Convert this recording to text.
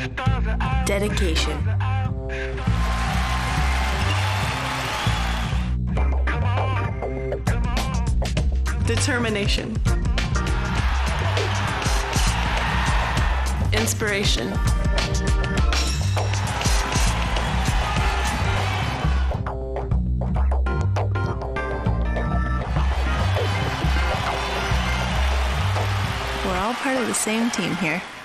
Dedication. Determination. Inspiration. We're all part of the same team here.